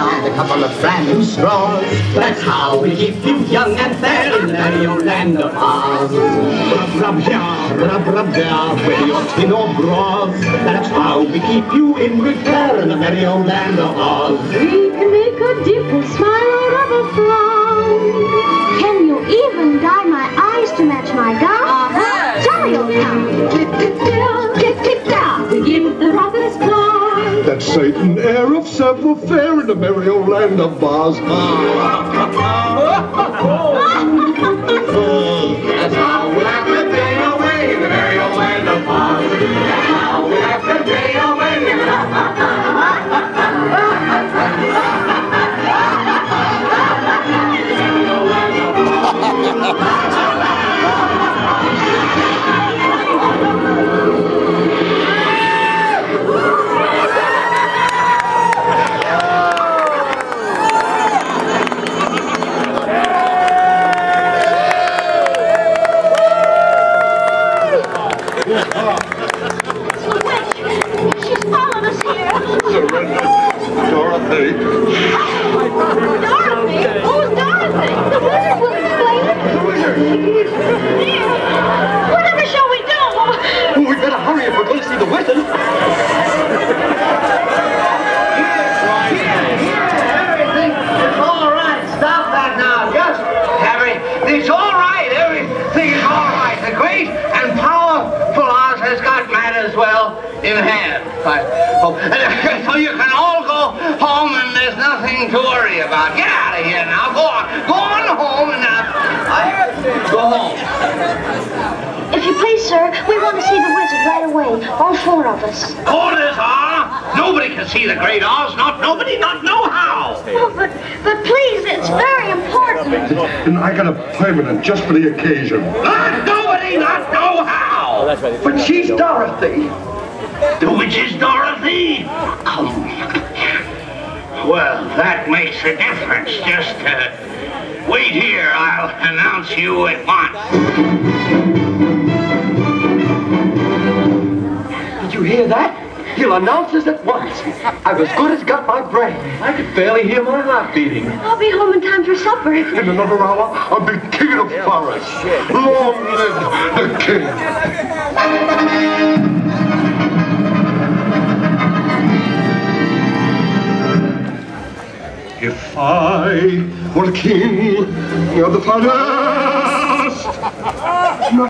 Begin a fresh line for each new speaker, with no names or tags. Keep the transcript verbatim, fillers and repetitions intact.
and a couple of brand new straws. That's how we keep you young and fair in the merry old land of Oz. Rub, rub, yeah, rub, rub, there, with your tin or bras. That's how we keep you in good care in the merry old land of Oz.
We can make a dimple smile out of a frown. Can you even dye my eyes to match my gown? Uh-huh. Jolly old town. Tick-tick-down, tick-tick-down. We give the rocket's fly.
That Satan air of savoir faire in the merry old land of Oz.
That's how we have to day away in the merry old land of Oz. That's how we have to day away in the
Dorothy.
Dorothy? Who's Dorothy? The wizard will explain it.
The wizard.
Whatever shall we do?
Oh, we better hurry if we're going to see the wizard.
Here, here, everything is all right. Stop that now, just Harry. It's all right. Everything is all right. The great and powerful Oz has got matters well in hand. I hope. So you can all go home and there's nothing to worry about. Get out of here now. Go on. Go on home and now. I go home.
If you please, sir, we want to see the wizard right away. All four of us.
Orders are. Nobody can see the great Oz. Not nobody, not no how.
Oh, but, but please, it's very important.
And I got a permanent just for the occasion.
Not nobody, not no how.
Oh, that's right.
But she's Dorothy. The witch is Dorothy. Oh. Well, that makes a difference. Just uh, wait here. I'll announce you at once.
Did you hear that? He'll announce us at once. I've as good as got my breath. I could barely hear my heart beating.
I'll be home in time for supper.
In another hour, I'll be king of the forest. Long live the king. If I were king of the forest,